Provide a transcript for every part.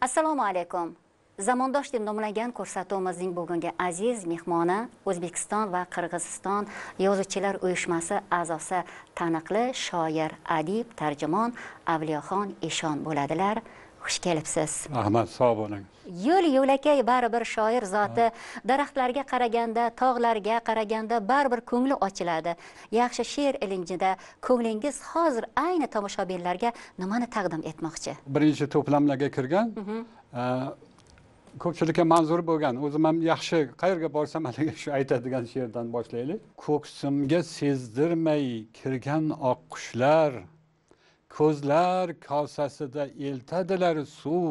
Assalomu alaykum. Zamondosh deb nomlangan ko'rsatuvimizning bugungi aziz mehmoni O'zbekiston va Qirg'iziston Yozuvchilar uyushmasi a'zosi taniqli shoir, adib, tarjimon Avliyoxon Eshon bo'ladilar. Xush kelibsiz. Rahmat, sog' bo'ling. Yo'l-yo'lakay baribir shoir zoti, daraxtlarga qaraganda, tog'larga qaraganda baribir ko'ngli ochiladi. Yaxshi she'r ilinjida ko'nglingiz hozir ayni tomoshabinlarga nimani taqdim etmoqchi? Birinchi to'plamlarga kirgan, ko'pchilikka manzur bo'lgan. O'zim ham yaxshi qayerga borsam haliga shu aytadigan she'rdan boshlaylik. Ko'ksimga sezdirmay kirgan oqqushlar, ko'zlar kosasida eltadilar suv.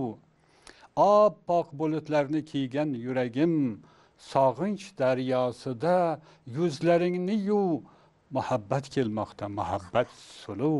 Oppoq bulutlarni kiygan yuragim, sog'inch daryosida yuzlaringni yuv. Muhabbat kelmoqda, muhabbat suluv.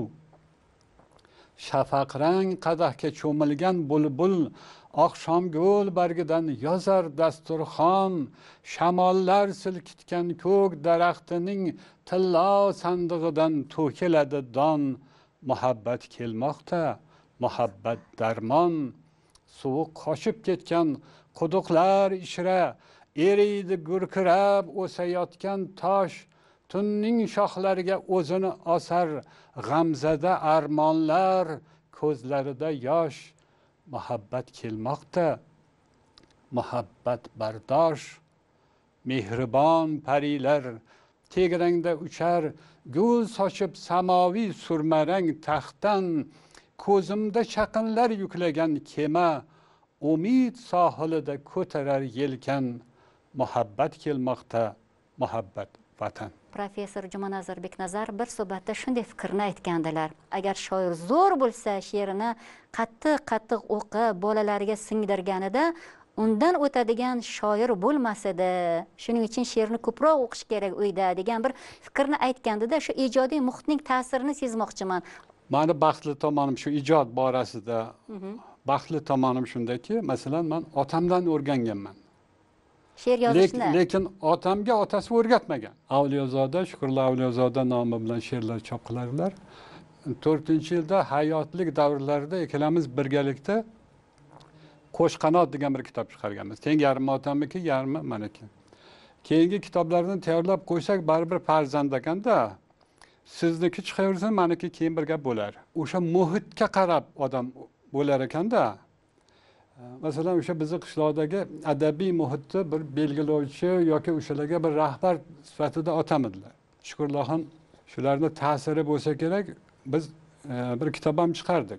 Shafaqrang qadahga cho'milgan bulbul, oqshomgul bargidan yozar dasturxon. Shamollar silkitgan ko'k daraxtining tillo sandig'idan to'kiladi don. Muhabbat kelmoqda, muhabbat darmon. Suvi qochib ketgan quduqlar ichra eriydi gurkirab o'sayotgan tosh. Tunning shoxlariga o'zini osar g'amzada armonlar, ko'zlarida yosh. Muhabbat kelmoqda, muhabbat bardosh. Mehribon parilar tegrangda uchar, gul sochib samoviy surmarang taxtdan. Ko'zimda chaqinlar yuklagan kema, umid sohilida ko'tarar yelkan. Muhabbat kelmoqda, muhabbat vatan. Professor Jumanazar Beknazar bir suhbatda shunday fikrni aytgandilar. Agar shoir zo'r bo'lsa, she'rini qattiq o'qib, bolalariga singdirganida undan o'tadigan shoir bo'lmasdi. Shuning uchun she'rni ko'proq o'qish kerak uyda degan bir fikrni aytgandida, shu ijodiy muhitning ta'sirini sezmoqchiman. Mani baxtli tomonim shu ijod borasida. Baxtli tomonim shundaki, masalan, men otamdan o'rganganman. She'r yozishni. Lekin otamga otasi o'rgatmagan. Avliyozoda, Shukurli Avliyozoda nomi bilan she'rlar chop qilardilar. 4-yilda hayotlik davrlarida ikkalamiz birgalikda Qo'shqanot degan bir kitob chiqarganmiz. Teng yarmi otamniki, yarmi meniki. Keyingi kitoblarni tayyorlab qo'ysak baribir farzand ekanda, sizniki chiqaversa meniki keyin bir gap bo'lar. O'sha muhitga qarab odam bo'lar ekanda. Masalan, o'sha bizning qishloqdagi adabiy muhitni bir belgilovchi yoki o'shalarga bir rahbar sifatida otam edilar. Shukurlaxon shularning ta'siri bo'lsa kerak, biz bir kitob ham chiqardik.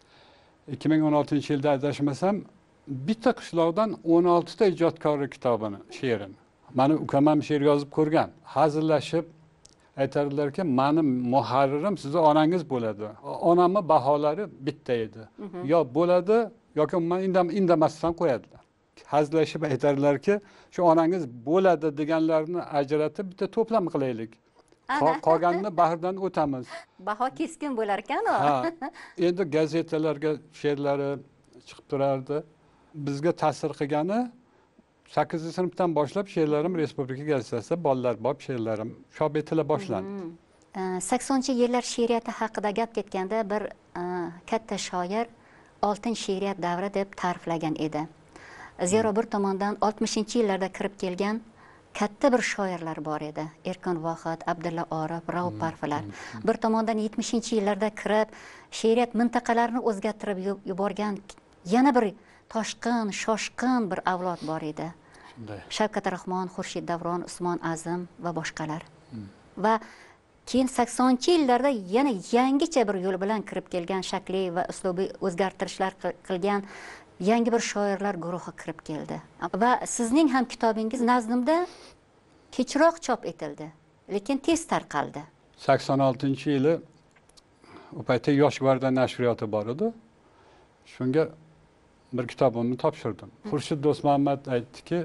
2016-yilda adashmasam, bitta qishloqdan 16 ta ijodkorlik kitobini, she'rini. Mani ukam ham she'r yozib ko'rgan. Hazillashib aytardilarki, mani muharririm sizni onangiz bo'ladi. Onamning baholari bitta edi. Yo bo'ladi yoki umuman indamasdan qo'yadilar. Hazillashib aytardilarki, shu onangiz bo'ladi deganlarni ajratib bitta to'plam qilaylik. Qolganini bahridan o'tamiz. Baho keskin bo'lar ekan-ku. Ha. Endi gazetalarga she'rlari chiqib turardi. Bizga ta'sir qilgani 8-sinfdan boshlab she'rlarim Respublika gazetasida bolalar bob she'rlarim chop etila boshlandi. 80-yillar she'riyati haqida gap ketganda bir katta shoir oltin she'riyat davri deb ta'riflagan edi. Zero bir tomondan 60-yillarda kirib kelgan katta bir shoirlar bor edi. Erkin Vohid, Abdulla Orif, Rauf Parfilar. Bir tomondan 70-yillarda kirib she'riyat mintaqalarini o'zgartirib yuborgan yana bir toshqin, shoshqin bir avlod bor edi. Shavkat Rahmon, Xurshid Davron, Usmon Azim va boshqalar. Va keyin 80-yillarda yana yangicha bir yo'l bilan kirib kelgan, shakli va uslubiy o'zgartirishlar qilgan yangi bir shoirlar guruhi kirib keldi. Va sizning ham kitobingiz nazdimda kechroq chop etildi, lekin tez tarqaldi. 86-yili u paytda Yosh gvardiya nashriyoti bor edi. Shunga bir kitobimni topshirdim. Xurshid Do'stmuhammad aytdiki,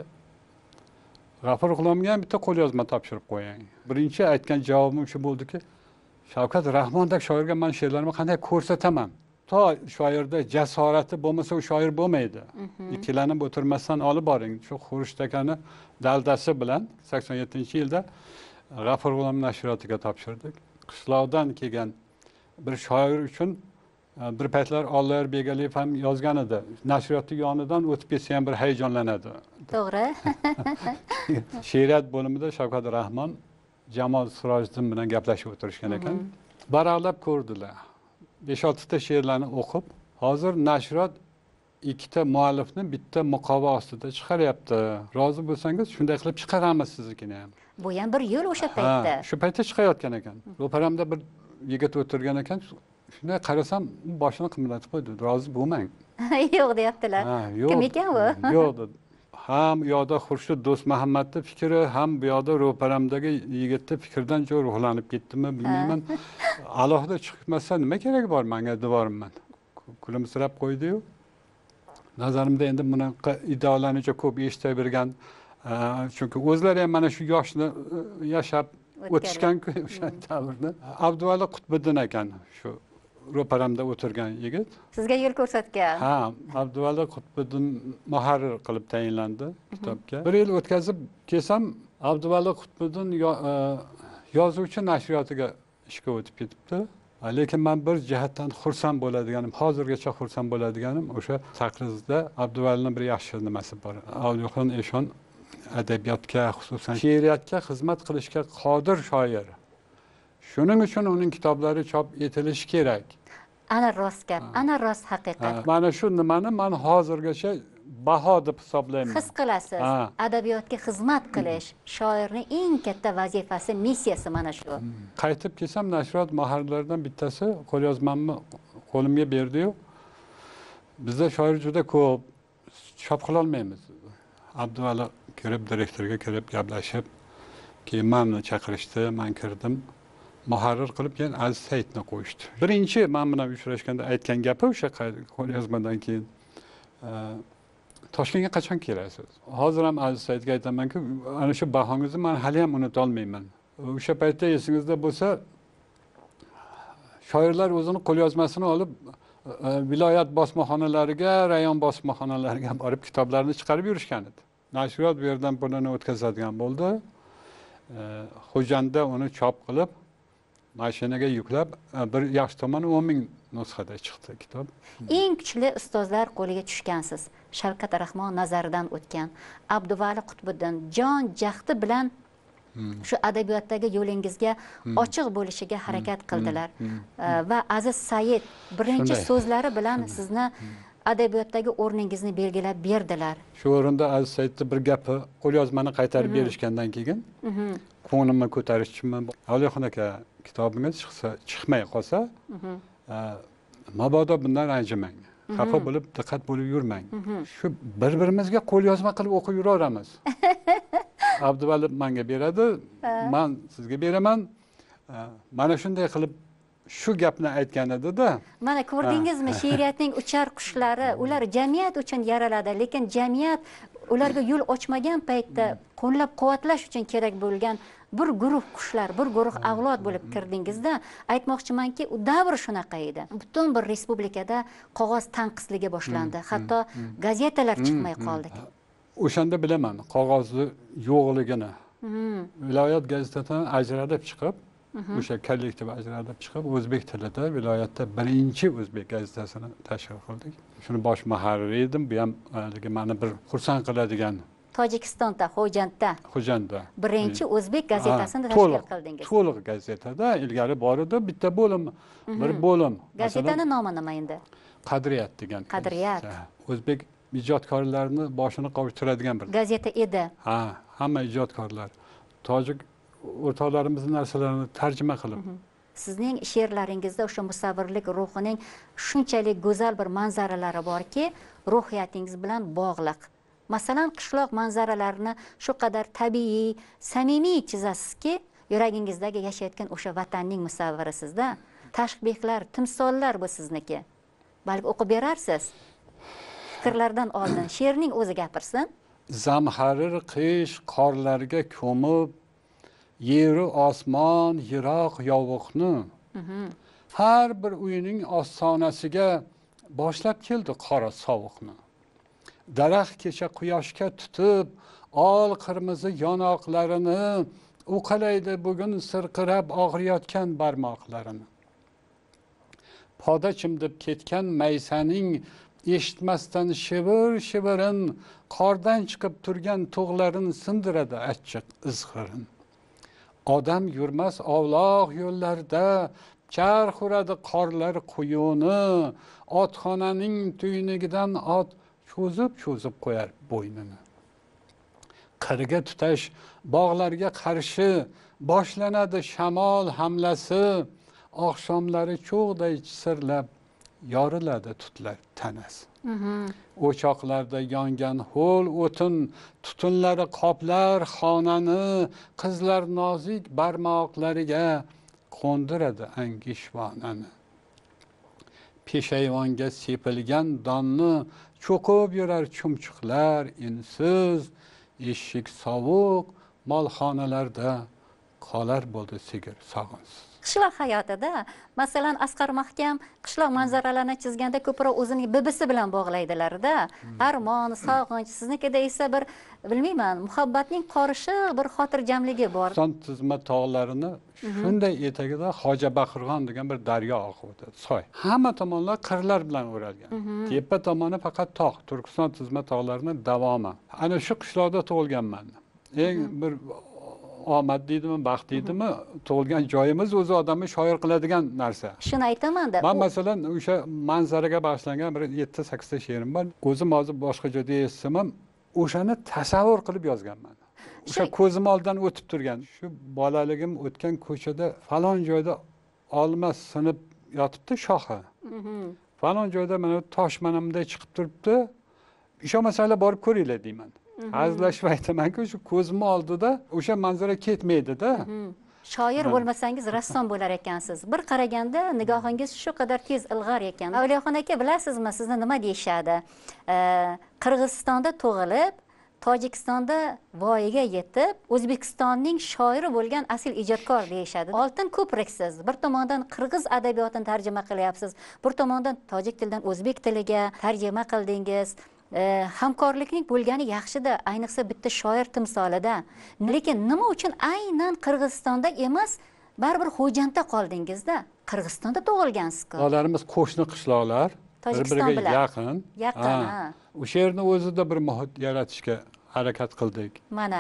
G'afur G'ulomga ham bitta qo'lyozma topshirib qo'ying. Birinchi aytgan javobim shu bo'ldiki, Shavkat Rahmondek shoirga men she'rlarimni qanday ko'rsataman? To shoirda jasorati bo'lmasa, u shoir bo'lmaydi. Ikkilanib o'tirmasdan olib boring. Shu Xurshid akani daldasi bilan 87-yilda G'afur G'ulom nashriyotiga topshirdik. Qishloqdan kelgan bir shoir uchun Bir paytlar Alloyor Begaliyev ham yozgan edi. Nashriyotning yonidan o'tib ketsa ham bir hayajonlanadi. To'g'ri. She'riyat bo'limida Shavkat Rahmon, Jamol Sirojiddin bilan gaplashib o'tirishgan ekan. Baralab ko'rdilar. 5-6 ta she'rlarni o'qib, hozir nashriyot ikkita muallifni bitta muqova ostida chiqaryapti. Rozi bo'lsangiz shunday qilib chiqaramiz siznikini ham. Bu ham bir yo'l o'sha paytda. Shu paytda chiqayotgan ekan. Ro'paramda bir yigit o'tirgan ekan. Shunday qarasam, boshini qimirlatib qo'ydi. Rozi bo'lmang. Yo'q deyaptilar. Yo'q. Kim ekan u? Yo'q dedi. Ham u yoqda Xurshid Do'stmuhammadning fikri, ham bu yoqda ro'paramdagi yigitning fikridan jo ruhlanib ketdimi, bilmayman. Alohida chiqmasa nima keragi bor menga devorman. Kulimsirab qo'ydi-yu. Nazarimda endi bunaqa iddaolarnicha ko'p eshitavergan, chunki o'zlari ham mana shu yoshni yashab o'tishgan-ku o'sha davrda. Abduvali Qutbiddin ekan shu ro'paramda o'tirgan yigit. Sizga yo'l ko'rsatgan. Ha, Abduvali Qutbiddin muharrir qilib tayinlandi kitobga. Bir yil o'tkazib kelsam, Abduvali Qutbiddin yozuvchi nashriyotiga ishga o'tib ketibdi. Lekin men bir jihatdan xursand bo'ladiganim, hozirgacha xursand bo'ladiganim o'sha taqrizda Abduvalining bir yaxshi nimasi bor. Avliyoxon Eshon adabiyotga, xususan she'riyatga xizmat qilishga qodir shoir. Shuning uchun uning kitoblari chop etilishi kerak. Ana rost gap, ana rost haqiqat. Mana shu nimani men hozirgacha baho deb hisoblayman. His qilasiz. Adabiyotga xizmat qilish shoirning eng katta vazifasi, missiyasi mana shu. Qaytib kelsam, nashriyot muharrirlaridan bittasi qo'lyozmamni qo'limga berdi-yu, bizda shoir juda ko'p, chop qila olmaymiz. Abduvali kirib, direktorga kirib gaplashib, keyin meni chaqirishdi, men kirdim. Muharrir qilib keyin Aziz Saidni qo'yishdi. Birinchi men bilan uchrashganda aytgan gapi o'sha qo'lyozmadan keyin Toshkentga qachon kelasiz? Hozir ham Aziz Saidga aytamanki, ana shu bahongizni men hali ham unuta olmayman. O'sha paytda esingizda bo'lsa, shoirlar o'zini qo'lyozmasini olib viloyat bosmaxonalariga, rayon bosmaxonalariga borib kitoblarni chiqarib yurishgan edi. Nashriyot bu yerdan pulini o'tkazadigan bo'ldi. Xo'janda uni chop qilib, mashinaga yuklab, bir yaxshi tomoni 10 ming nusxada chiqdi kitob. Eng kuchli ustozlar qo'liga tushgansiz. Shavkat Rahmon nazaridan o'tgan, Abduvali Qutbiddin jon jahdi bilan shu adabiyotdagi yo'lingizga ochiq bo'lishiga harakat qildilar. Va Aziz Said birinchi so'zlari bilan sizni adabiyotdagi o'rningizni belgilab berdilar. Shu o'rinda Aziz Saidning bir gapi, qo'lyozmani qaytarib berishgandan keyin ko'nglimni ko'tarish uchun Avliyoxon aka kitobingiz chiqmay qolsa, mabodo bundan ranjimang. Xafa bo'lib, diqqat bo'lib yurmang. Shu bir-birimizga qo'lyozma qilib o'qib yuraveramiz. Abduvali menga beradi, men sizga beraman. Mana shunday qilib shu gapni aytgan edi-da. Mana ko'rdingizmi, she'riyatning uchar qushlari, ular jamiyat uchun yaraladi, lekin jamiyat ularga yo'l ochmagan paytda qo'llab-quvvatlash uchun kerak bo'lgan bir guruh qushlar, bir guruh avlod bo'lib kirdingizda, aytmoqchimanki, u davr shunaqa edi. Butun bir respublikada qog'oz tanqisligi boshlandi. Hatto gazetalar chiqmay qoldi. O'shanda bilaman qog'ozni yo'qligini. Viloyat gazetasidan ajratib chiqib, o'sha kollektiv ajratib chiqib, o'zbek tilida viloyatda birinchi o'zbek gazetasini tashkil qildik. Shuni bosh muharrir edim. Bu ham meni bir xursand qiladigan. Tojikistonda, Xo'jandda birinchi o'zbek gazetasini tashkil qildingiz. To'liq gazetada ilgari bor edi, bitta bo'lim, bir bo'lim. Gazetaning nomi nima endi? Qadriyat degan. Qadriyat. O'zbek ijodkorlarini boshini qovishtiradigan bir gazeta edi. Ha, hamma ijodkorlar tojik o'rtoqlarimizning narsalarini tarjima qilib. Sizning she'rlaringizda o'sha musavvirlik ruhining shunchalik go'zal bir manzaralari borki, ruhiyatingiz bilan bog'liq. Masalan, qishloq manzaralarini shu qadar tabiiy, samimiy chizasizki, yuragingizdagi yashayotgan o'sha vatanning musavvirisizda. Tashbihlar, timsollar bu sizniki. Balki o'qib berarsiz. Fikrlardan oldin she'rning o'zi gapirsin. Zamharir qish qorlarga ko'mib, yeri osmon yiroq yovuqni. Har bir uyning ostonasiga boshlab keldi qora sovuqni. Daraxt kecha quyoshga tutib, ol qirmizi yonoqlarini, uqalaydi bugun sirqirab og'riyotgan barmoqlarini. poda chimdib ketgan maysaning eshitmasdan shivir-shivirin, qordan chiqib turgan tog'larin sindiradi achchiq izg'irin. Odam yurmas ovloq yo'llarda, charx uradi qorlar quyuni, otxonaning tuynugidan ot cho'zib qo'yar bo'ynini. Qirga tutash bog'larga qarshi boshlanadi shamol hamlasi, oqshomlari cho'g'day chisirlab yoriladi tutlar tanasi. O'choqlarda yongan ho'l o'tin tutunlari qoplar xonani, qizlar nozik barmoqlariga qo'ndiradi angishvonani. Peshayvonga sepilgan donni cho'qib yurar chumchuqlar insiz, eshik sovuq molxonalarda qolar bo'ldi sigir sog'insiz. Qishloq hayotida, masalan, Asqar Mahkam qishloq manzaralarini chizganda ko'proq o'zining bibisi bilan bog'laydilar-da. Armon, sog'inch, siznikida esa bir, bilmayman, muhabbatning qorishi, bir xotirjamligi bor. Son tizma tog'larini shunday etagida Hojabaqirg'on degan bir daryo oqib soy. Hamma tomonlar qirlar bilan o'ralgan. Tepa tomoni faqat tog', Turkiston tizma tog'larining davomi. Ana shu qishloqda tug'ilganman. Eng bir omad deydimi, baxt deydimi, tug'ilgan joyimiz o'zi odamni shoir qiladigan narsa. Shuni aytaman-da. Men masalan o'sha manzaraga bag'ishlangan bir 7-8 ta she'rim bor. O'zim hozir boshqa joyda eshitsam ham o'shani tasavvur qilib yozganman. O'sha ko'zim oldidan o'tib turgan. Shu bolaligim o'tgan ko'chada falon joyda olma sinib yotibdi shoxi. Falon joyda mana tosh manamday chiqib turibdi. Ishonmasanglar borib ko'ringlar deyman. Hazillashib aytamanki, shu ko'zim oldida o'sha manzara ketmaydi-da. Shoir bo'lmasangiz rassom bo'lar ekansiz. Bir qaraganda nigohingiz shu qadar tez ilg'ar ekan. Avliyoxon aka, bilasizmi, sizni nima deyishadi? Qirg'izistonda tug'ilib, Tojikistonda voyaga yetib, O'zbekistonning shoiri bo'lgan asl ijodkor deyishadi. Oltin ko'priksiz. Bir tomondan qirg'iz adabiyotini tarjima qilyapsiz, bir tomondan tojik tilidan o'zbek tiliga tarjima qildingiz. Hamkorlikning bo'lgani yaxshida, ayniqsa bitta shoir timsolida. Lekin nima uchun aynan Qirg'izistonda emas, baribir Xo'jandda qoldingizda? Qirg'izistonda tug'ilgansiz-ku. Bolalarimiz qo'shni qishloqlar, bir-biriga yaqin. Yaqin. O'sha yerni o'zida bir muhit yaratishga harakat qildik.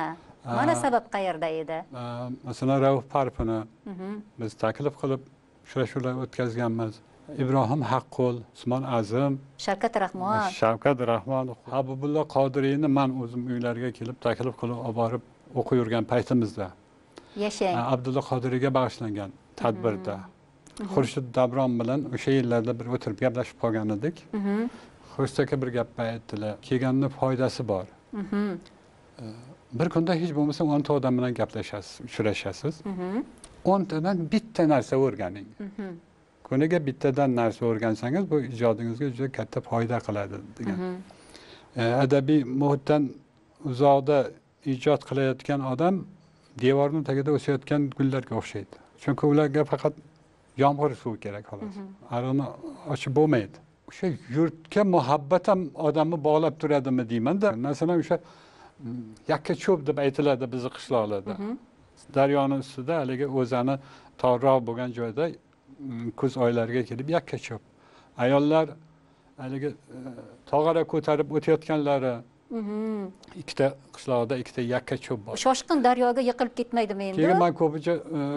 Mana sabab qayerda edi? Masalan, Rauf Parfini biz taklif qilib uchrashuvlar o'tkazganmiz. İbrahim Haqqul, Usmon Azim, Shavkat Rahmon, Habibullo Qodiriyni men o'zim uylariga kelib taklif qilib olib borib o'qib yurgan paytimizda. Yashang. Abdulla Qodiriyga bag'ishlangan tadbirda. Xurshid Davron bilan o'sha yillarda bir o'tirib gaplashib qolgan edik. Xurshid aka bir gap aytdilar. Kelganning foydasi bor. Bir kunda hech bo'lmasa 10 ta odam bilan gaplashasiz, uchrashasiz. 10 tadan bitta narsa o'rganing. Kuniga bittadan narsa o'rgansangiz, bu ijodingizga juda katta foyda qiladi degan. Adabiy muhitdan uzoqda ijod qilayotgan odam devorning tagida o'sayotgan gullarga o'xshaydi. Chunki ularga faqat yomg'ir suvi kerak xolos. Ariqni ochib bo'lmaydi. O'sha yurtga muhabbat ham odamni bog'lab turadimi deyman-da. Masalan, o'sha yakka cho'p deb aytiladi bizning qishloqlarda. Daryoning ustida haligi o'zani torroq bo'lgan joyda kuz oylariga kelib yakka cho'p. Ayollar haligi tog'ara ko'tarib o'tayotganlari ikkita qishloqda ikkita yakka cho'p bor. Shoshqin daryoga yiqilib ketmaydimi endi? Keyin men ko'pincha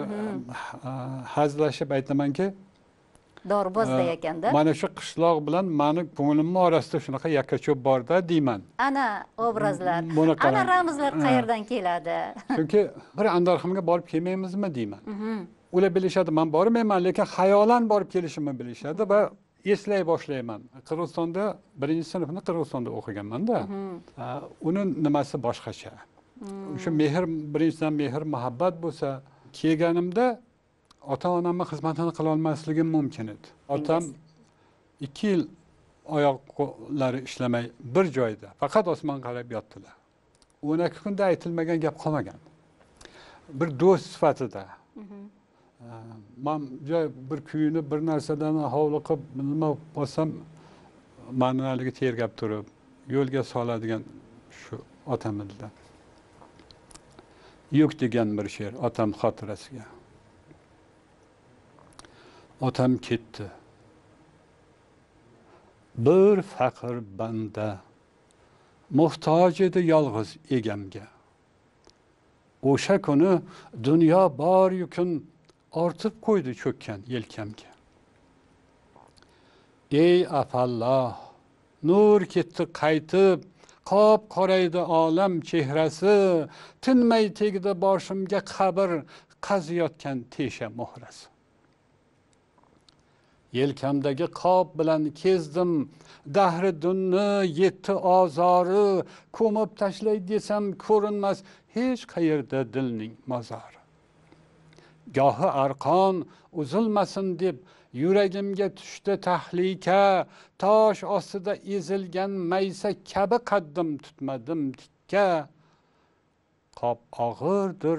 hazillashib aytamanki, doribozday ekanda. Mana shu qishloq bilan meni ko'nglimning orasida shunaqa yakka cho'p bor-da deyman. Ana obrazlar, ana ramzlar qayerdan keladi? Chunki bir Andarxonga borib kelmaymizmi deyman. Ular bilishadi, men bormayman, lekin xayolan borib kelishimni bilishadi va eslay boshlayman. Qirg'izistonda 1-sinfni Qirg'izistonda o'qiganman-da. Uning nimasi boshqacha. O'sha mehr, birinchidan mehr, muhabbat bo'lsa, kelganimda ota-onamning xizmatini qila olmasligim mumkin edi. Otam 2 yil oyoqlari ishlamay bir joyda, faqat osmon qarab yotdilar. 12 kunda aytilmagan gap qolmagan. Bir do'st sifatida. Men bir kuyini bir narsadan hovliqib nima bo'lsam, meni haligi tergab turib, yo'lga soladigan shu otamizdan. Yo'q degan bir she'r otam xotirasiga. Otam ketdi. Bir faqir banda muhtoj edi yolg'iz egamga. O'sha kuni dunyo bor yukun ortib qo'ydi cho'kkan yelkamga. Ey afalloh, nur ketdi qaytib, qop qoraydi olam chehrasi, tinmay tegdi boshimga qabr qaziyotgan tesha muhrasi. Yelkamdagi qop bilan kezdim dahri dunni, yetti ozori, ko'mib tashlay desam ko'rinmas hech qayerda dilning mozori. Gohi arqon uzilmasin deb yuragimga tushdi tahlika, tosh ostida ezilgan maysa kabi qaddim tutmadim tikka. Qop og'irdir,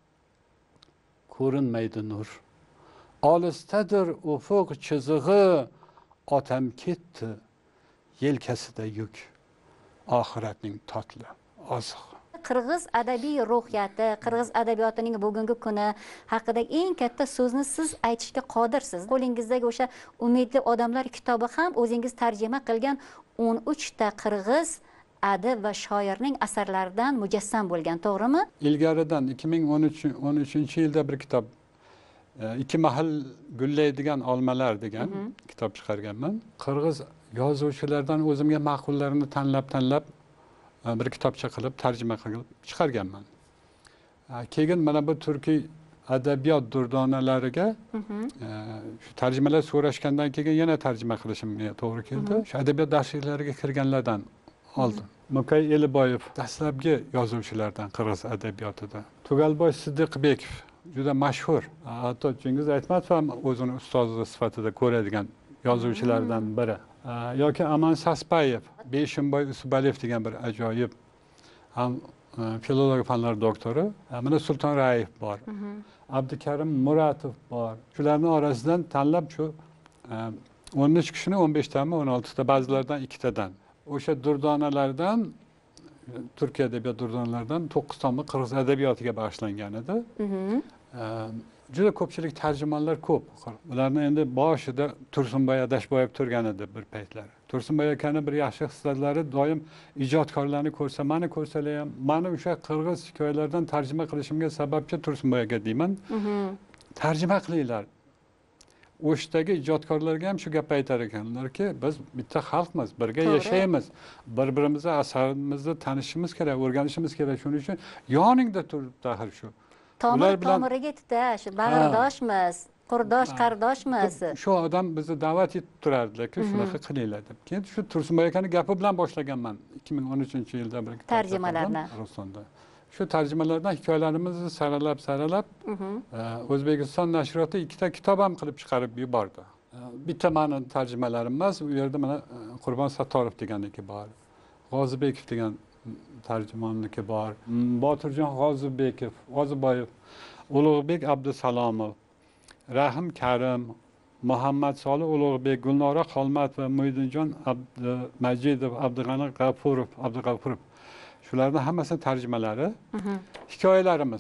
ko'rinmaydi nur. Olisdadir ufuq chizig'i, otam ketdi yelkasida yuk, oxiratning totli ozig'i. Qirg'iz adabiy ruhiyati, qirg'iz adabiyotining bugungi kuni haqida eng katta so'zni siz aytishga qodirsiz. Qo'lingizdagi o'sha Umidli odamlar kitobi ham o'zingiz tarjima qilgan 13 ta qirg'iz adib va shoirning asarlaridan mujassam bo'lgan, to'g'rimi? Ilgaridan 2013-yilda bir kitob ikki mahal gullaydigan olmalar degan kitob chiqarganman. Qirg'iz yozuvchilardan o'zimga ma'qullarini tanlab bir kitobcha qilib tarjima qilib chiqarganman. Keyin mana bu turkiy adabiyot durdonalariga shu tarjimalar so'rashgandan keyin yana tarjima qilishimga to'g'ri keldi. Shu adabiyot darsliklariga kirganlardan oldim. Mukay Eliboyev dastlabki yozuvchilardan qirg'iz adabiyotida. Tugalboy Siddiqbekov juda mashhur. Hatto Chingiz Aytmatov ham o'zini ustozi sifatida ko'radigan yozuvchilardan biri. Yoki Aman Saspayev, Beshimboy Usubaliyev degan bir ajoyib ham filologiya fanlari doktori. Mana Sulton Rayev bor. Abdukarim Muratov bor. Shularning orasidan tanlab shu 13 kishini 15 tami 16 ta, ba'zilardan 2 tadan. O'sha durdonalardan Turkiya adabiyot durdonalaridan 9 tomli qirg'iz adabiyotiga bag'ishlangan edi. Juda ko'pchilik tarjimonlar ko'p. Ularning endi boshida Tursunboy Adashboyev turgan edi bir paytlar. Tursunboy akaning bir yaxshi hislatlari doim ijodkorlarni ko'rsa, meni ko'rsalar ham, meni o'sha qirg'iz hikoyalardan tarjima qilishimga sababchi Tursunboy aka deyman. Tarjima qilinglar. O'shdagi ijodkorlarga ham shu gap aytar ekanlarki, biz bitta xalqmiz, birga yashaymiz. Bir-birimizni asarimizni tanishimiz kerak, o'rganishimiz kerak. Shuning uchun yoningda tur tahir shu. Tomiriga tutash, bag'rdoshmiz, qurdosh qardoshmiz. Shu odam bizni da'vat etib turardilar-ku, shunaqa qilinglar deb. Keyin shu Tursunboy akaning gapi bilan boshlaganman 2013-yilda bir tarjimalarni. Rustonda. Shu tarjimalardan hikoyalarimizni saralab O'zbekiston nashriyoti 2 ta kitob ham qilib chiqarib yubordi. Bitta meni tarjimalarim emas, u yerda mana Qurbon Sattorov deganniki bor. G'ozibekov degan tarjimonniki bor. Botirjon G'oziboyev, Ulug'bek Abdusalomov, Rahim Karim, Muhammad Solih Ulug'bek, Gulnora Xolmatova, Muidinjon Abdumajidov, Abdug'ani Abdug'afurov. Shularning hammasi tarjimalari, hikoyalarimiz.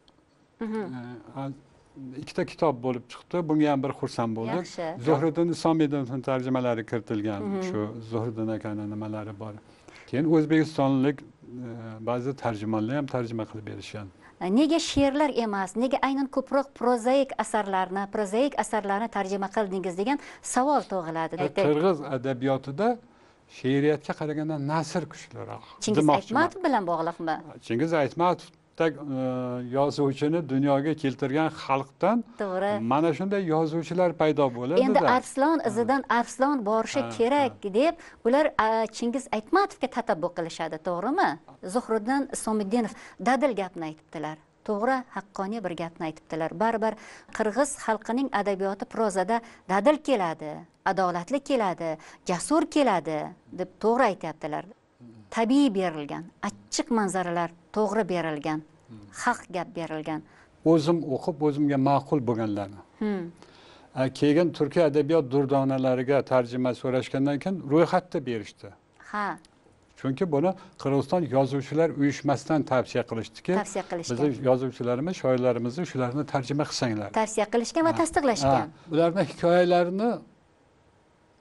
2 ta kitob bo'lib chiqdi. Bunga ham bir xursand bo'ldik. Zuhriddin Isomidovning tarjimalari kiritilgan. Shu Zuhriddin akaning nimalari bor. Keyin o'zbekistonlik ba'zi tarjimonlar ham tarjima qilib berishgan. Nega she'rlar emas, nega aynan ko'proq prozaik asarlarni tarjima qildingiz degan savol tug'iladi. Qirg'iz adabiyotida she'riyatga qaraganda nasr kuchliroq. Chingiz Aytmatov bilan bog'liqmi? Chingiz Aytmatov yozuvchini dunyoga keltirgan xalqdan mana shunday yozuvchilar paydo bo'ladi. Endi Arslon izidan Arslon borishi kerak deb ular Chingiz Aytmatovga tatabbu qilishadi, to'g'rimi? Zuhriddin Isomiddinov dadil gapni aytibdilar. To'g'ri, haqqoniy bir gapni aytibdilar. Baribir qirg'iz xalqining adabiyoti prozada dadil keladi, adolatli keladi, jasur keladi deb to'g'ri aytibdilar. Tabiiy berilgan, achchiq manzaralar to'g'ri berilgan, haq gap berilgan. O'zim o'qib, o'zimga ma'qul bo'lganlarni. Keyin Turkiya adabiyot durdonalariga tarjima so'rashgandan keyin ro'yxatda berishdi. Ha. Chunki buni Qirg'iziston yozuvchilar uyushmasidan tavsiya qilishdiki, bizning yozuvchilarimiz, shoirlarimizni shularni tarjima qilsanglar. Tavsiya qilishgan va tasdiqlashgan. Ularning hikoyalarini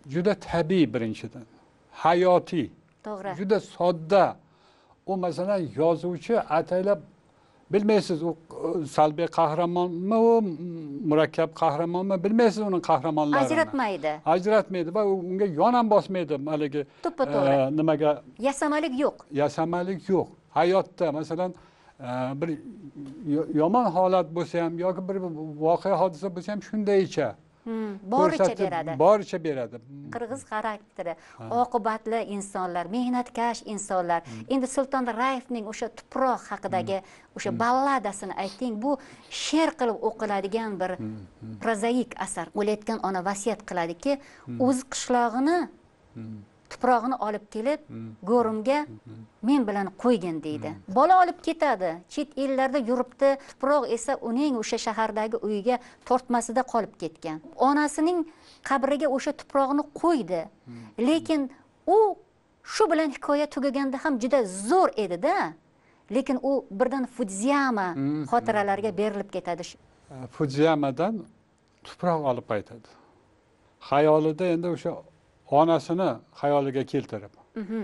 juda tabiiy birinchidan. Hayotiy. To'g'ri. Juda sodda. U masalan yozuvchi ataylab bilmaysiz u salbiy qahramonmi, u murakkab qahramonmi bilmaysiz uning qahramonlarini. Ajratmaydi. Ajratmaydi va unga yon ham bosmaydi haligi To'ppa-to'g'ri. nimaga Yasamalik yo'q. yasamalik yo'q. Hayotda masalan bir yomon holat bo'lsa ham yoki bir voqea hodisa bo'lsa ham shundaycha Boricha ko'rsatib, beradi. boricha beradi. Qirg'iz xarakteri, oqibatli insonlar, mehnatkash insonlar. Endi Sulton Raevning o'sha tuproq haqidagi o'sha balladasini ayting, bu she'r qilib o'qiladigan bir prozaik asar. O'layotgan ona vasiyat qiladiki, o'z qishlog'ini tuprog'ini olib kelib, go'rimga men bilan qo'ygin deydi. Bola olib ketadi, chet ellarda yuribdi, tuproq esa uning o'sha shahardagi uyiga tortmasida qolib ketgan. Onasining qabriga o'sha tuprog'ini qo'ydi. Lekin u shu bilan hikoya tugaganda ham juda zo'r edi-da. Lekin u birdan Fudziyama xotiralariga berilib ketadi. Fudziyamadan tuproq olib qaytadi. Xayolida endi o'sha onasini xayoliga keltirib.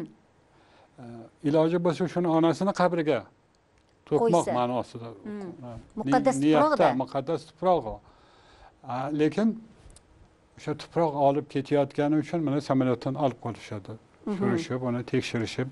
Iloji bo'lsa shuni onasini qabriga to'kmoq ma'nosida. Muqaddas tuproqda. Muqaddas tuproq. Lekin o'sha tuproq olib ketayotgani uchun mana samolyotdan olib qolishadi. Surishib, uni tekshirishib,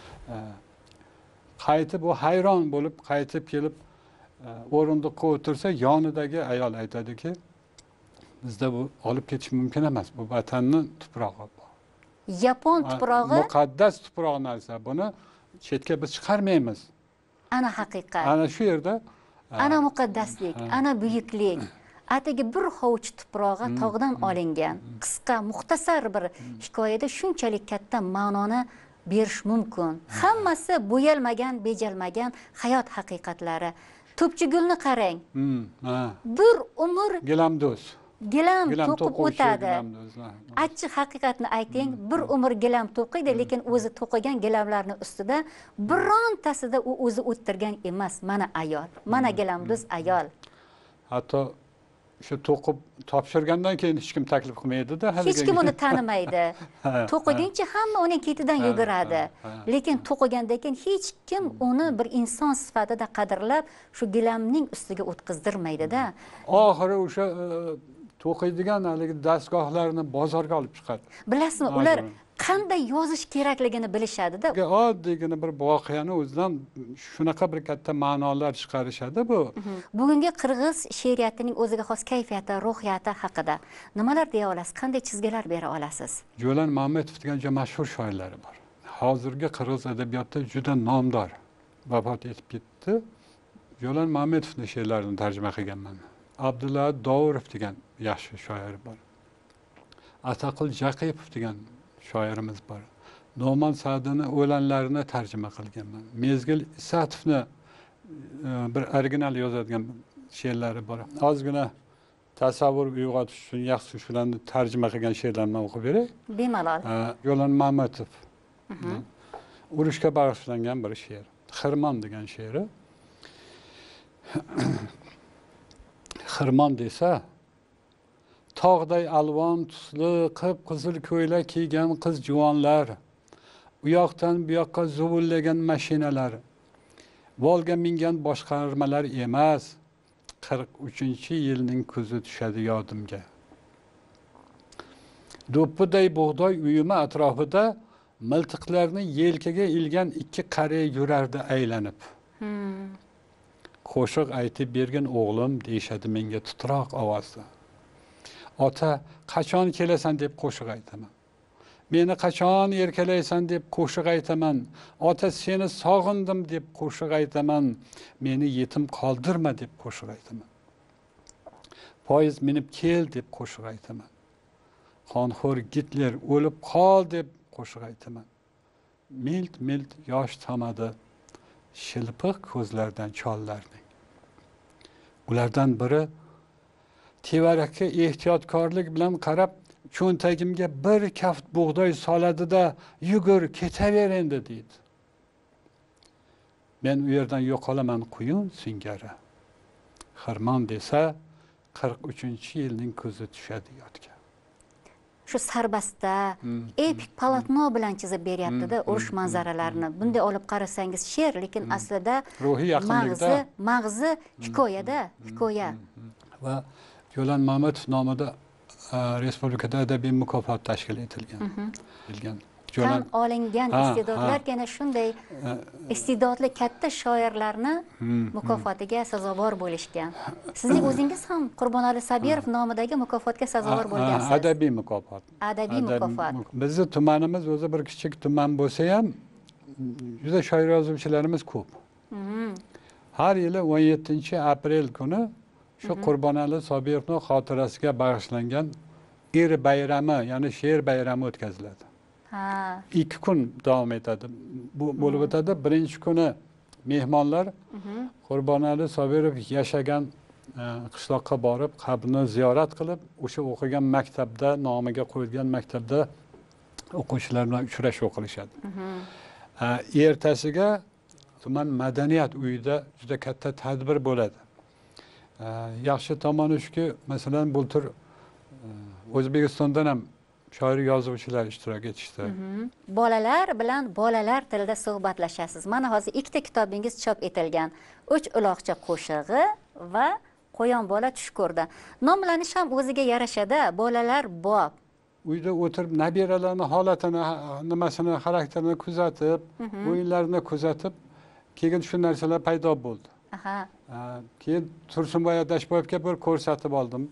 qaytib u hayron bo'lib qaytib kelib o'rindiqqa o'tirsa, yonidagi ayol aytadiki, bizda bu olib ketish mumkin emas. Bu vatanni tuprog'i. Yapon tuprog'i muqaddas tuproq narsa. Buni chetga biz chiqarmaymiz. ana haqiqat. Ana shu yerda ana muqaddaslik, ana buyuklik. Atigi bir hovuch tuprog'i tog'dan olingan. Qisqa, muxtasar bir hikoyada shunchalik katta ma'noni berish mumkin. Hammasi bo'yalmagan, bejalmagan hayot haqiqatlari. To'pchi gulni qarang. Bir umr gilamdo'z. gilam to'qib o'tadi. Achchiq haqiqatni ayting, bir umr gilam to'qiydi, lekin o'zi to'qigan gilamlarning ustida birontasida u o'zi o'ttirgan emas. Mana ayol, mana gilamdo'z ayol. Hatto shu to'qib topshirgandan keyin hech kim taklif qilmaydi-da. Hech kim uni tanimaydi. To'qiguncha hamma uning ketidan yuguradi. Lekin to'qigandan keyin hech kim uni bir inson sifatida qadrlab, shu gilamning ustiga o'tkazdirmaydi-da. Oxiri o'sha to'qiydigan haligi dastgohlarni bozorga olib chiqadi. Bilasizmi, ular qanday yozish kerakligini bilishadi-da. Oddiygina bir voqeani o'zidan shunaqa bir katta ma'nolar chiqarishadi bu. Bugungi qirg'iz she'riyatining o'ziga xos kayfiyati, ruhiyati haqida nimalar deya olasiz? Qanday chizgilar bera olasiz? Jo'lan Mamedov degan juda mashhur shoirlari bor. Hozirgi qirg'iz adabiyotida juda nomdor. Vafot etib ketdi. Jo'lan Mamedovning she'rlarini tarjima qilganman. Abdulla Dovurov degan yaxshi shoir bor. Ataqul Jaqipov degan shoirimiz bor. No'man Sa'dining o'lanlarini tarjima qilganman. Mezgil Isatovni bir original yozadigan she'rlari bor. Ozgina tasavvur uyg'otish uchun yaxshi shularni tarjima qilgan she'rlarni o'qib beray. Bemalol. Jo'lan Mamatov. Urushga bag'ishlangan bir she'r. Xirmon degan she'ri. Xirmon desa, tog'day alvon tusli, qip-qizil ko'ylak kiygan qiz juvonlar, u yoqdan bu yoqqa zuvullagan mashinalar, Volga mingan boshqarmalar emas, 43-yilning kuzi tushadi yodimga. Do'ppiday bug'doy uyumi atrofida miltiqlarni yelkaga ilgan ikki qariya yurardi aylanib. Qo'shiq aytib bergin o'g'lim deyishadi menga titroq ovozda. Ota, qachon kelasan deb qo'shiq aytaman. Meni qachon erkalaysan deb qo'shiq aytaman. Ota, seni sog'indim deb qo'shiq aytaman. Meni yetim qoldirma deb qo'shiq aytaman. Poyezd minib kel deb qo'shiq aytaman. Qonxo'r Gitler o'lib qol deb qo'shiq aytaman. Milt yosh tomadi shilpiq ko'zlardan chollarning. Ulardan biri tevarakka ehtiyotkorlik bilan qarab, cho'ntagimga bir kaft bug'doy soladi-da, yugur, ketaver endi deydi. Men u yerdan yo'qolaman quyun singari. Xirmon desa, 43-yilning ko'zi tushadi yodga. shu sarbasta epik polotno bilan chizib beryapti-da urush manzaralarini. Bunday olib qarasangiz she'r, lekin aslida ruhiy yaqinlikda mag'zi hikoyada, hikoya. Va Jo'lan Mamatov nomida respublikada adabiy mukofot tashkil etilgan. Tan olingan iste'dodlargina shunday iste'dodli katta shoirlarni mukofotiga sazovor bo'lishgan. Sizning o'zingiz ham Qurbonali Sabirov nomidagi mukofotga sazovor bo'lgansiz. Adabiy mukofot. Adabiy mukofot. Bizning tumanimiz o'zi bir kichik tuman bo'lsa ham, juda shoir yozuvchilarimiz ko'p. Har yili 17-aprel kuni shu Qurbonali Sabirovning xotirasiga bag'ishlangan er bayrami, ya'ni she'r bayrami o'tkaziladi. 2 kun davom etadi. Bu bo'lib o'tadi. Birinchi kuni mehmonlar Qurbonali Sabirov yashagan qishloqqa borib, qabrini ziyorat qilib, o'sha o'qigan maktabda, nomiga qo'yilgan maktabda o'quvchilar bilan uchrashuv qilishadi. Ertasiga tuman madaniyat uyida juda katta tadbir bo'ladi. Yaxshi tomoni shuki, masalan, bu tur O'zbekistondan ham shoir yozuvchilar ishtirok etishdi. Bolalar bilan bolalar tilida suhbatlashasiz. Mana hozir ikkita kitobingiz chop etilgan. 3 uloqcha qo'shig'i va Qo'yon bola tush ko'rdi. Nomlanish ham o'ziga yarashadi. Bolalar bob. Uyda o'tirib nabiralarning holatini, nimasini, xarakterini kuzatib, o'yinlarini kuzatib, keyin shu narsalar paydo bo'ldi. Keyin Tursunboy Adashboyevga bir ko'rsatib oldim.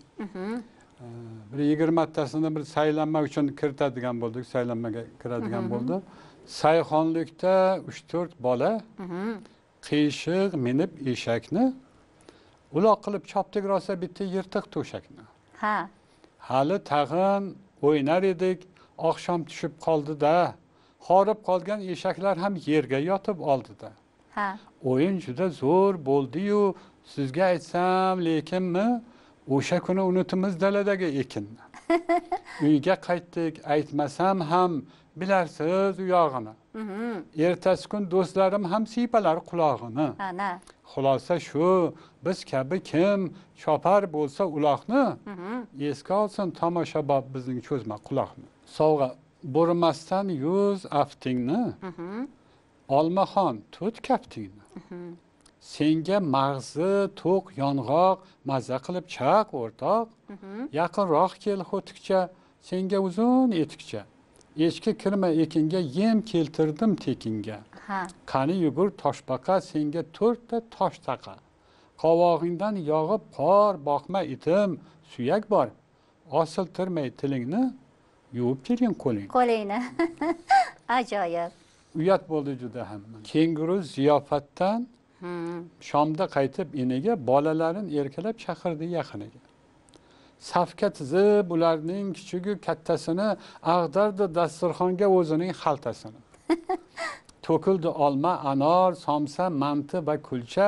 Bir 20 tasini bir saylanma uchun kiritadigan bo'ldik, saylanmaga kiradigan bo'ldi. Sayxonlikda 3-4 bola qiyshiq minib eshakni uloq qilib chopdik rosa bitta yirtiq to'shakni. Hali tag'in o'ynar edik, oqshom tushib qoldi-da, horib qolgan eshaklar ham yerga yotib oldi-da. O'yin juda zo'r bo'ldi-yu, sizga aytsam, lekinmi o'sha kuni unutimiz daladagi ekinni. Uyga qaytdik, aytmasam ham bilarsiz u yog'ini. Ertasi kun do'stlarim ham siypalar qulog'ini. Xulosa shu, biz kabi kim chopar bo'lsa uloqni, esga olsin tomoshabob bizning cho'zma quloqni. Sovg'a bo'lmasdan 100 aftingni, Olmaxon tut kaftingni. Senga mag'zi to'q yong'oq mazza qilib chaq o'rtoq. Yaqinroq kel xo'tikcha, senga uzun etikcha. Echki kirma ekinga yem keltirdim tekinga. Qani yugur toshbaqa, senga 4 ta tosh taqa. Qovog'ingdan yog'ib qor boqma itim, suyak bor. Osiltirmay tilingni, yuvib keling qo'lingni. Ajoyib. Uyat bo'ldi juda ham. Kenguru ziyofatdan shomda qaytib iniga bolalarin erkalab chaqirdi yaqiniga. Safga tizib ularning kichigi kattasini ag'dardi dasturxonga o'zining xaltasini. To'kildi olma, anor, somsa, manti va kulcha,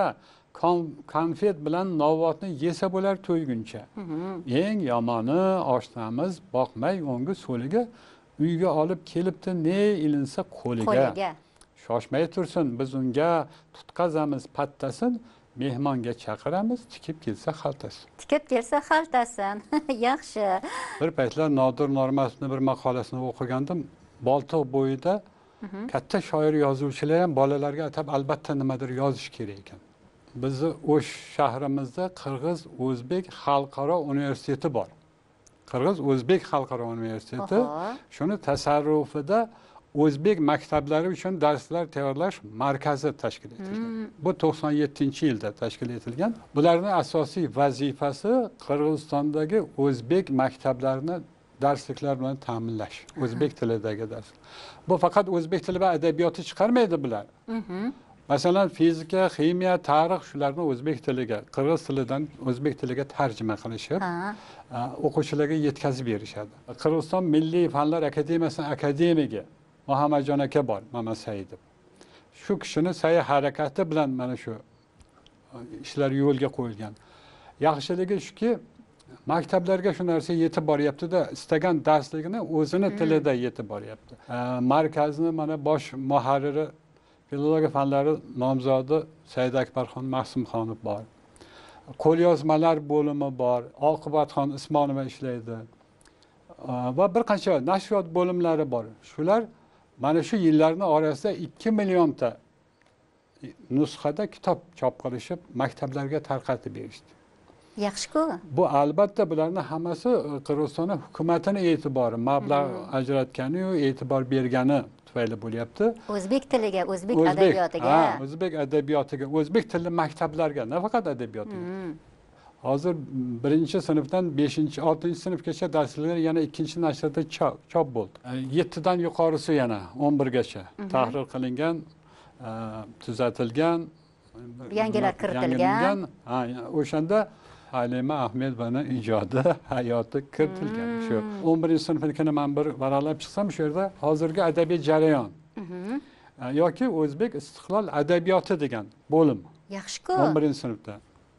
konfet bilan novvotni yesa bo'lar to'yguncha. Eng yomoni oshnamiz boqmay o'ngi so'liga uyga olib kelibdi ne ilinsa qo'liga. Shoshmay tursin, biz unga tutqazamiz pattasin, mehmonga chaqiramiz, tikib kelsa xaltasin. Tikib kelsa xaltasin. Yaxshi. Bir paytlar Nodir Normatovning bir maqolasini o'qigandim. Boltiq bo'yida katta shoir yozuvchilar ham bolalarga atab albatta nimadir yozish kerak ekan. Bizni O'sh shahrimizda Qirg'iz-O'zbek xalqaro universiteti bor. Qirg'iz-O'zbek xalqaro universiteti shuni tasarrufida O'zbek maktablari uchun darslar tayyorlash markazi tashkil etilgan. Bu 97-yilda tashkil etilgan. Bularning asosiy vazifasi Qirg'izistondagi o'zbek maktablarini darsliklar bilan ta'minlash, o'zbek tilidagi dars. Bu faqat o'zbek tili va adabiyoti chiqarmaydi bular. Masalan, fizika, ximiya, tarix shularni o'zbek tiliga, qirg'iz tilidan o'zbek tiliga tarjima qilishib, o'quvchilarga yetkazib berishadi. Qirg'iziston Milliy Fanlar akademiyasining akademigi Muhammadjon aka bor, Mamat Saidov. Shu kishini sa'y harakati bilan mana shu ishlar yo'lga qo'yilgan. Yaxshiligi shuki, maktablarga shu narsa yetib boryapti-da, istagan darsligini o'zini tilida yetib boryapti. Markazni mana bosh muharriri filologiya fanlari nomzodi Said Akbarxon Mahsumxonov bor. Qo'lyozmalar bo'limi bor. Oqibatxon Usmonova ishlaydi. va bir qancha nashriyot bo'limlari bor. Shular mana shu yillarning orasida 2 millionta nusxada kitob chop qilishib, maktablarga tarqatib berishdi. Yaxshi-ku. Bu albatta bularning hammasi Qirg'iziston hukumatining e'tibori, mablag' ajratgani-yu e'tibor bergani tufayli bo'lyapti. O'zbek tiliga, o'zbek adabiyotiga. O'zbek adabiyotiga, o'zbek tilli maktablarga, nafaqat adabiyotiga. Hozir 1-sinfdan 6-sinfgacha darsliklar yana 2-nashrda chop bo'ldi. 7 dan yuqorisi yana 11gacha tahrir qilingan, tuzatilgan, yangilar kiritilgan. O'shanda Halima Ahmedovaning ijodi, hayoti kiritilgan. Shu 11-sinfnikini men bir varaqlab chiqsam, shu yerda hozirgi adabiy jarayon yoki o'zbek istiqlol adabiyoti degan bo'lim. Yaxshi-ku. 11-sinfda.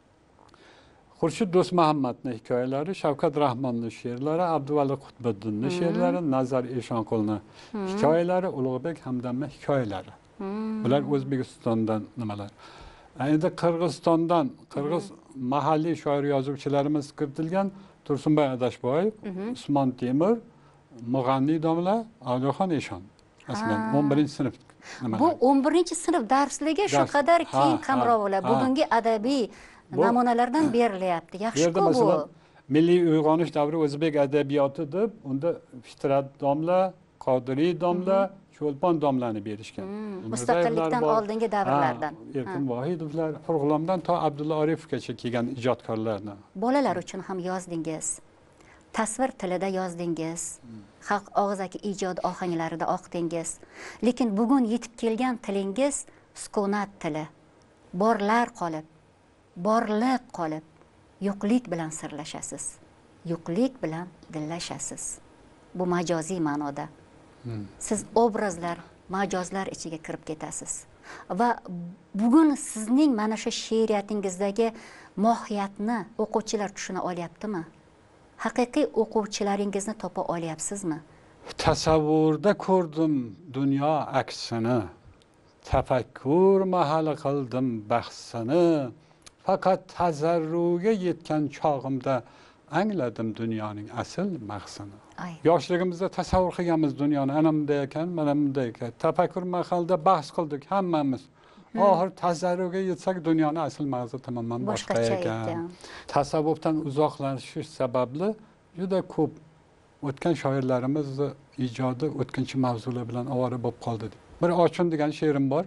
Xurshid Do'stmuhammadning hikoyalari, Shavkat Rahmonning she'rlari, Abduvali Qutbiddinning she'rlari, Nazar Eshonqulning hikoyalari, Ulug'bek Hamdamning hikoyalari. Bular O'zbekistondan nimalar. Endi Qirg'izistondan Qirg'iz mahalliy shoir yozuvchilarimiz kiritilgan Tursunboy Adashboyev, Usmon Temur, Mug'anniy domla, Avliyoxon Eshon. Masalan, 11-sinf. Bu 11-sinf darsligi shu qadar keng qamrovli, bugungi adabiy namunalardan berilyapti. Yaxshi-ku bu. Milliy uyg'onish davri o'zbek adabiyoti deb, unda Fitrat domla, Qodiriy domla, Cho'lpon domlani berishgan. Mustaqillikdan oldingi davrlardan. Erkin Vohidovlar, Furg'ulomdan to Abdulla Oripovgacha kelgan ijodkorlarni. Bolalar uchun ham yozdingiz. Tasvir tilida yozdingiz. Xalq og'zaki ijod ohanglarida o'qdingiz. Lekin bugun yetib kelgan tilingiz sukunat tili. Borlar qolib, borliq qolib, yo'qlik bilan sirlashasiz. Yo'qlik bilan dillashasiz. Bu majoziy ma'noda. Siz obrazlar, majozlar ichiga kirib ketasiz. Va bugun sizning mana shu she'riyatingizdagi mohiyatni o'quvchilar tushuna olyaptimi? Haqiqiy o'quvchilaringizni topa olyapsizmi? Tasavvurda ko'rdim dunyo aksini. Tafakkur mahali qildim bahsini. Faqat tazarruga yetgan chog'imda angladim dunyoning asl maqsini. Yoshligimizda tasavvur qilganmiz dunyoni, ana bunday ekan, mana bunday ekan. Tafakkur mahalida bahs qildik hammamiz. Oxir tazarruga yetsak dunyoni asl mag'zi tamoman boshqa ekan. Tasavvufdan uzoqlashish sababli juda ko'p o'tgan shoirlarimiz ijodi o'tkinchi mavzular bilan ovora bo'lib qoldi. Bir Ochun degan she'rim bor.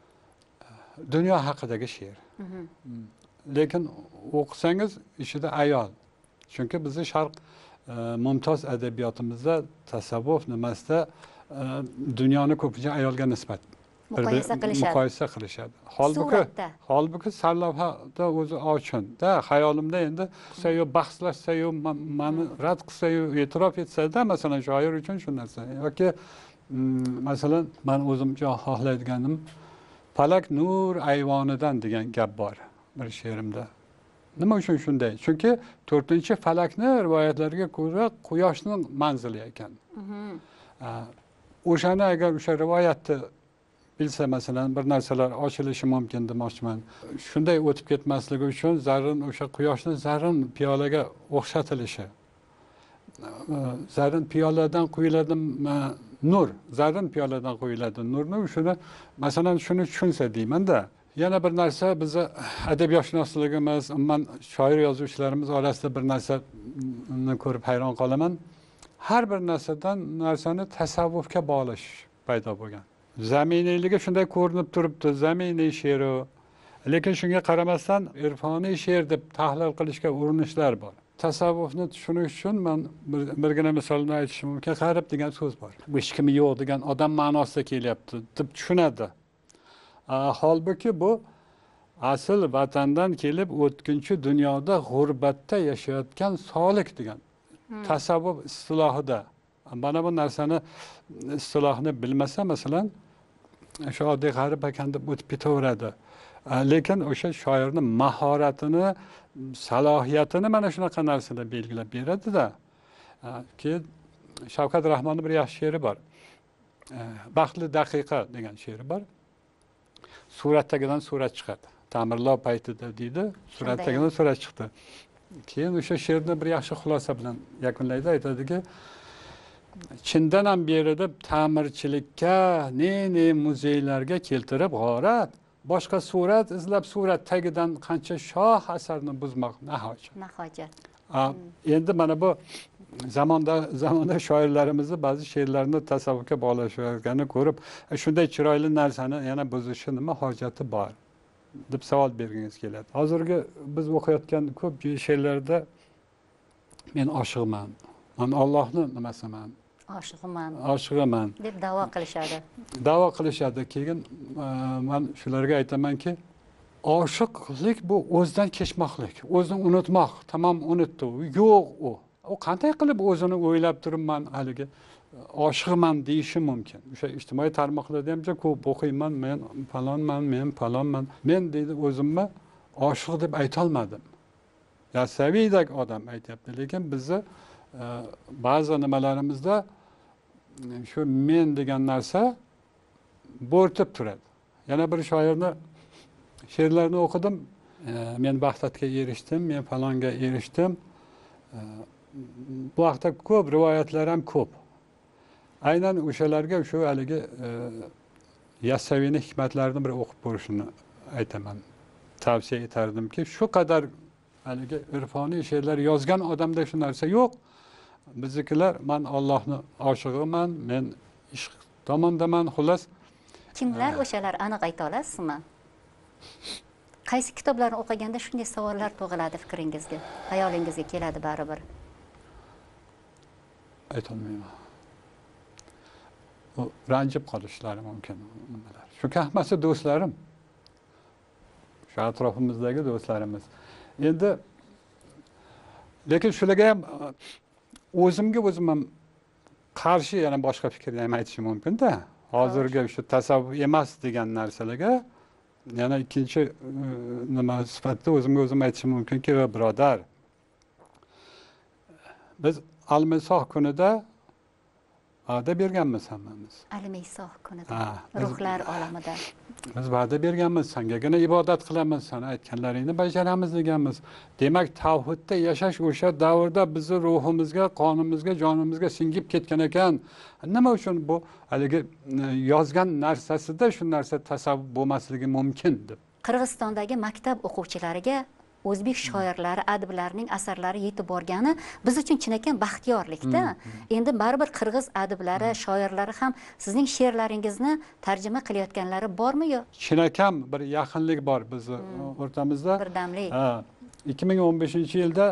Dunyo haqidagi she'r. Lekin o'qisangiz ishida ayol. Chunki bizni sharq mumtoz adabiyotimizda tasavvuf nimasida dunyoni ko'pincha ayolga nisbat muqoyisa qilishadi. Holbuki sarlavhada o'zi Ochun-da, xayolimda endi qilsa-yu bahslashsa-yu, meni rad qilsa-yu, e'tirof etsa-da, masalan, shoir uchun shu narsa. Yoki masalan, men o'zimcha xohlaydiganim Falak nur ayvonidan degan gap bor bir she'rimda. Nima uchun shunday? Chunki 4-falakni rivoyatlarga ko'ra quyoshning manzili ekan. O'shani agar o'sha rivoyatni bilsa, masalan, bir narsalar ochilishi mumkin demoqchiman. Shunday o'tib ketmasligi uchun zarrin o'sha quyoshning zarrin piyolaga o'xshatilishi. Zarrin piyoladan quyiladi nur, zarrin piyoladan quyiladi nurni, shuni masalan shuni tushunsa deyman-da. Yana bir narsa, bizni adabiyotshnosligimiz, umuman shoir yozuvchilarimiz orasida bir narsani ko'rib hayron qolaman. Har bir narsani tasavvufga bog'lash paydo bo'lgan. Zaminiyligi shunday ko'rinib turibdi, zaminiy she'ru. Lekin shunga qaramasdan irfoniy she'r deb tahlil qilishga urinishlar bor. Tasavvufni tushunish uchun men birgina misolni aytishim mumkin. G'arib degan so'z bor. Bu hech kimi yo'q degan odam ma'nosida kelyapti deb tushunadi. Holbuki bu asl vatandan kelib o'tkinchi dunyoda g'urbatda yashayotgan solik degan tasavvuf istilohida. Mana bu narsani istilohini bilmasa, masalan, shu oddiy g'arib ekan deb o'tib ketaveradi. Lekin o'sha shoirning mahoratini, salohiyatini mana shunaqa narsalar belgilab beradi-da. Keyin Shavkat Rahmonning bir yaxshi she'ri bor. Baxtli daqiqa degan she'ri bor. Suratdagidan surat chiqadi. Ta'mirlov paytida deydi, suratdagidan surat chiqdi. Keyin o'sha she'rni bir yaxshi xulosa bilan yakunlaydi, aytadiki, chindan ham berib ta'mirchilikka, ne muzeylarga keltirib g'orat. Boshqa surat izlab surat tagidan qancha shoh asarni buzmoq ne hojat. Ne hojat. Endi mana bu zamonda shoirlarimizni ba'zi she'rlarini tasavvufga bog'lashayotganini ko'rib, shunday chiroyli narsani yana buzishi nima hojati bor deb savol bergingiz keladi. Hozirgi biz o'qiyotgan ko'p she'rlarda men oshiqman. Men Allohni nimasiman? Oshiqaman deb da'vo qilishadi. Da'vo qilishadi. Keyin men shularga aytamanki, oshiqlik bu o'zdan kechmoqlik, o'zini unutmoq. Tamom unutdi. Yo'q u. O qanday qilib o'zini o'ylab turibman haligi oshiqman deyishi mumkin. O'sha ijtimoiy tarmoqlarda ham ko'p o'qiyman, men falonman. Men deydi o'zimni oshiq deb ayta olmadim. Yasaviydek odam aytyapti, lekin bizni ba'zi nimalarimizda shu men degan narsa bo'rtib turadi. Yana bir shoirni she'rlarini o'qidim. Men baxtatga erishdim, men falonga erishdim. Bu haqda ko'p rivoyatlar ham ko'p. Aynan o'shalarga shu haligi Yassaviyning hikmatlarini bir o'qib ko'rishini aytaman. Tavsiya etardimki, shu qadar haligi irfoniy she'rlar yozgan odamda shu narsa yo'q. Biznikilar men Allohni oshiqiman, men ishq tomondaman, xullas. Kimlar o'shalar aniq ayta olasizmi? Qaysi kitoblarni o'qiganda shunday savollar tug'iladi fikringizga, xayolingizga keladi baribir? Aytolmayman. O ranjib qolishlari mumkin. Chunki hammasi do'stlarim. Shu atrofimizdagi do'stlarimiz. Endi lekin shularga ham o'zimga o'zim ham qarshi yana boshqa fikrni ham aytishim mumkin-da. Hozirgi shu tasavvuf emas degan narsalarga yana ikkinchi nima sifatida o'zimga o'zim aytishim mumkinki, birodar, biz Al-Misoh kunida va'da berganmiz hammamiz. Al-Misoh kunida, ruhlar olamida. Biz va'da berganmiz, sangagina ibodat qilamiz, sana aytganlaringni bajaramiz deganmiz. Demak, tavhidda yashash o'sha davrda bizni ruhimizga, qonimizga, jonimizga singib ketgan ekan. Nima uchun bu haligi yozgan narsasida shu narsa tasavvuf bo'lmasligi mumkin deb. Qirg'izistondagi maktab o'quvchilariga o'zbek shoirlari, adiblarining asarlari yetib borgani biz uchun chinakam baxtiyorlikda. Endi baribir qirg'iz adiblari, shoirlari ham sizning she'rlaringizni tarjima qilayotganlari bormi yo? Chinakam bir yaqinlik bor bizni o'rtamizda. Birdamlik. 2015-yilda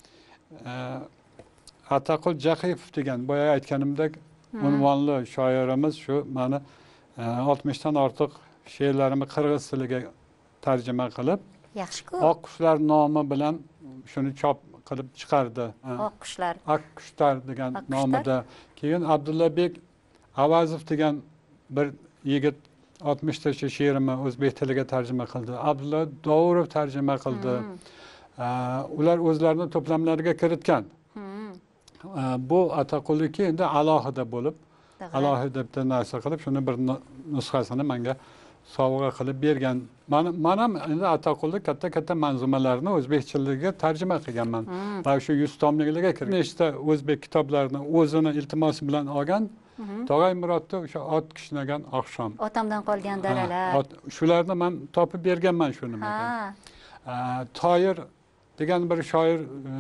Ataqul Jaqipov degan boya aytganimdek unvonli shoirimiz shu meni 60 dan ortiq she'rlarimni qirg'iz tiliga tarjima qilib, yaxshi-ku. Oq qushlar nomi bilan shuni chop qilib chiqardi. Oq qushlar. Oq qushlar degan nomida. Keyin Abdullabek Avazov degan bir yigit 60 tacha she'rimni o'zbek tiliga tarjima qildi. Abdulla Dovurov tarjima qildi. Ular o'zlarining to'plamlariga kiritgan. Bu Ataqulniki endi alohida bo'lib, alohida bitta narsa qilib, shuni bir nusxasini menga sovg'a qilib bergan. Men ham endi Ataqulni katta manzumalarni o'zbek tiliga tarjima qilganman. Va shu 100 tomliklarga kirgan. Nechta o'zbek kitoblarini o'zini iltimosi bilan olgan. Tog'ay Murodni o'sha ot kishnagan oqshom. Otamdan qolgan dalalar. Shularni men topib berganman shuni. Toyir degan bir shoir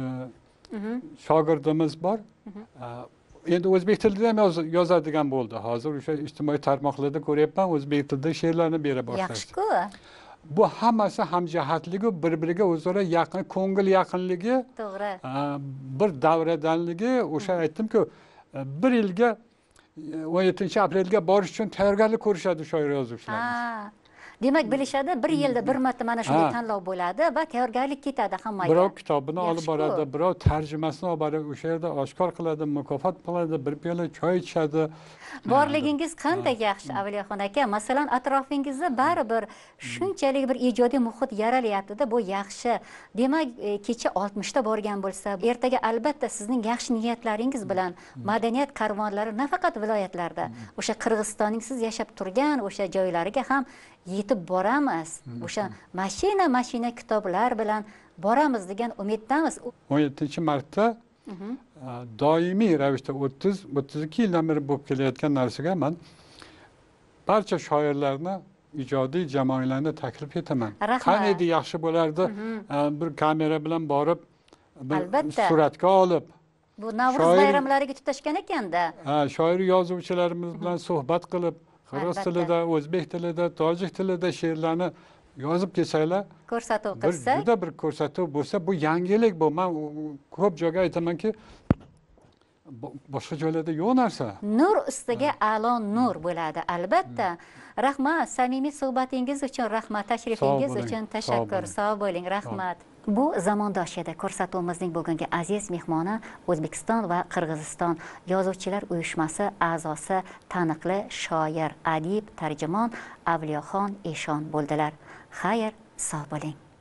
shogirdimiz bor. Endi o'zbek tilida ham yozadigan bo'ldi. Hozir o'sha ijtimoiy tarmoqlarda ko'ryapman, o'zbek tilida she'rlarni bera boshlashdi. Yaxshi-ku. Bu hammasi hamjihatligi, bir-biriga o'zaro yaqin, ko'ngil yaqinligi, to'g'ri. Bir davradanligi, o'sha aytdim-ku, bir yilga 17-aprelga borish uchun tayyorgarlik ko'rishadi shoir yozuvchilarimiz. Demak, bilishadi, bir yilda bir marta mana shunday tanlov bo'ladi va tayyorgarlik ketadi hammaga. Birov kitobini olib boradi, birov tarjimasini olib boradi, o'sha yerda oshkor qiladi, mukofot qiladi, bir piyola choy ichadi. Borligingiz qanday yaxshi Avliyoxon aka. Masalan, atrofingizda baribir shunchalik bir ijodiy muhit yaralyapti-da, bu yaxshi. Demak, kecha 60 ta borgan bo'lsa, ertaga albatta sizning yaxshi niyatlaringiz bilan madaniyat karvonlari nafaqat viloyatlarda, o'sha Qirg'izistonning siz yashab turgan o'sha joylariga ham yetib boramiz. O'sha mashina kitoblar bilan boramiz degan umiddamiz. 17-martda doimiy ravishda 30-32 yildan beri bo'lib kelayotgan narsaga man barcha shoirlarni ijodiy jamoalarni taklif etaman. Rahmat. Qaniydi yaxshi bo'lardi bir kamera bilan borib bir Albatta. suratga olib Bu Navro'z Shoir- bayramlariga tutashgan ekanda. shoir yozuvchilarimiz bilan suhbat qilib qirg'iz Albatta. tilida, o'zbek tilida, tojik tilida she'rlarni yozib kelsanglar Ko'rsatuv bir qilsak, juda bir ko'rsatuv bo'lsa, bu yangilik bu. Men ko'p joyga aytamanki, boshqa joylarda yo'q narsa. nur ustiga a'lo nur bo'ladi albatta. Rahmat, samimiy suhbatingiz uchun rahmat, tashrifingiz Sog' bo'ling, uchun sog' tashakkur. bo'ling. Sog' bo'ling, rahmat. Bu zamondosh edi. Ko'rsatuvimizning bugungi aziz mehmoni O'zbekiston va Qirg'iziston Yozuvchilar uyushmasi a'zosi, taniqli shoir, adib, tarjimon Avliyoxon Eshon bo'ldilar. Xayr, sog' bo'ling.